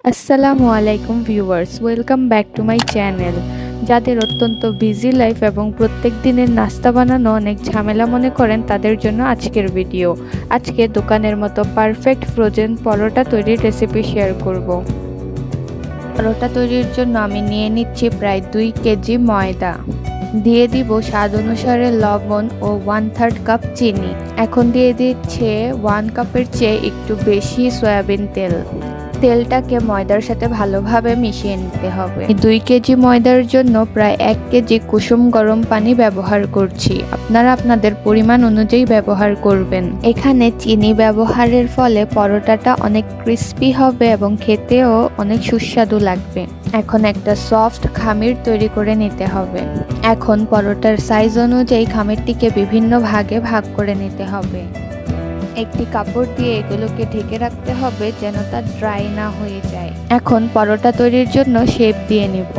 আসসালামু আলাইকুম viewers, welcome back to my channel. যাদের অত্যন্ত বিজি লাইফ এবং প্রত্যেক দিনের নাস্তা বানানো অনেক ঝামেলা মনে করেন, তাদের জন্য আজকের ভিডিও। আজকে দোকানের মতো পারফেক্ট ফ্রোজেন পরোটা তৈরির রেসিপি শেয়ার করব। পরোটা তৈরির জন্য আমি নিয়ে নিচ্ছি প্রায় 2 কেজি ময়দা, দিয়ে দিব স্বাদ অনুসারে লবণ ও 1/3 কাপ চিনি। এখন দিয়ে দিচ্ছে 1 কাপের চেয়ে একটু বেশি সয়াবিন তেল। তেলটাকে ময়দার সাথে ভালোভাবে মিশিয়ে নিতে হবে। 2 কেজি ময়দার জন্য প্রায় 1 কেজি কুসুম গরম পানি ব্যবহার করছি। আপনারা আপনাদের পরিমাণ অনুযায়ী ব্যবহার করবেন। এখানে চিনি ব্যবহারের ফলে পরোটাটা অনেক ক্রিস্পি হবে এবং খেতেও অনেক সুস্বাদু লাগবে। এখন একটা সফট খামির তৈরি করে নিতে হবে। এখন পরোটার সাইজ অনুযায়ী খামিরটিকে বিভিন্ন ভাগে ভাগ করে নিতে হবে। একটি কাপড় দিয়ে এগুলোকে ঢেকে রাখতে হবে যেন তা ড্রাই না হয়ে যায়। এখন পরোটা তৈরির জন্য শেপ দিয়ে নেব।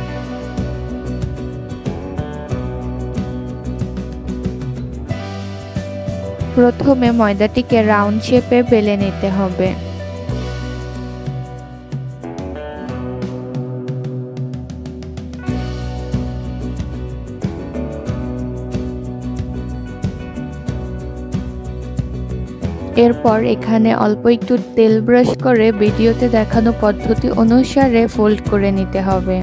প্রথমে ময়দাটিকে রাউন্ড শেপে বেলে নিতে হবে। এরপর এখানে অল্প একটু তেল ব্রাশ করে ভিডিওতে দেখানো পদ্ধতি অনুসারে ফোল্ড করে নিতে হবে।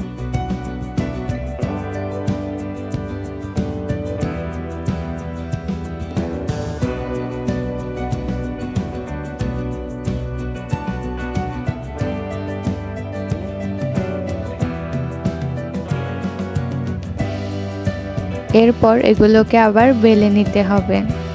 এরপর এগুলোকে আবার বেলে নিতে হবে।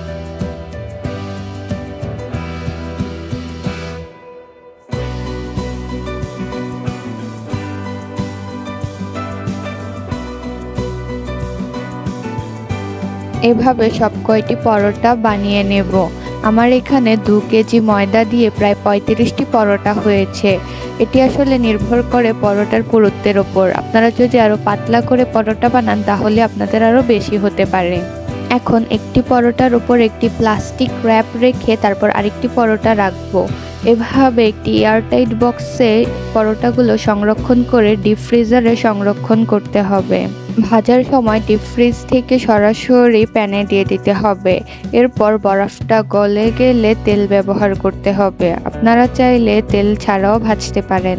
এভাবে সব কয়টি পরোটা বানিয়ে নেব। আমার এখানে 2 কেজি ময়দা দিয়ে প্রায় 35টি পরোটা হয়েছে। এটি আসলে নির্ভর করে পরোটার পুরুত্বের ওপর। আপনারা যদি আরও পাতলা করে পরোটা বানান তাহলে আপনাদের আরও বেশি হতে পারে। এখন একটি পরোটার উপর একটি প্লাস্টিক র্যাপ রেখে তারপর আরেকটি পরোটা রাখবো। এভাবে একটি এয়ারটাইট বক্সে পরোটাগুলো সংরক্ষণ করে ডিপ ফ্রিজারে সংরক্ষণ করতে হবে। ভাজার সময় ডিপ ফ্রিজ থেকে সরাসরি প্যানে দিয়ে দিতে হবে। এরপর বরফটা গলে গেলে তেল ব্যবহার করতে হবে। আপনারা চাইলে তেল ছাড়াও ভাজতে পারেন।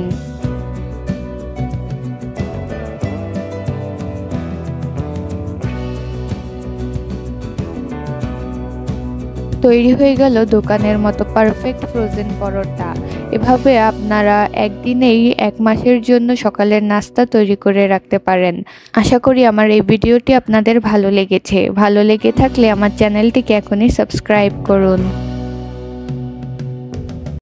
তৈরি হয়ে গেল দোকানের মতো পারফেক্ট ফ্রোজেন পরোটা। এভাবে আপনারা একদিনেই 1 মাসের জন্য সকালের নাস্তা তৈরি করে রাখতে পারেন। আশা করি আমার এই ভিডিওটি আপনাদের ভালো লেগেছে। ভালো লেগে থাকলে আমার চ্যানেলটিকে এখনই সাবস্ক্রাইব করুন।